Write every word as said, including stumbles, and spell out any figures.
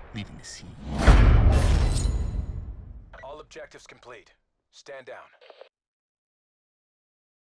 leaving the scene. All objectives complete. Stand down.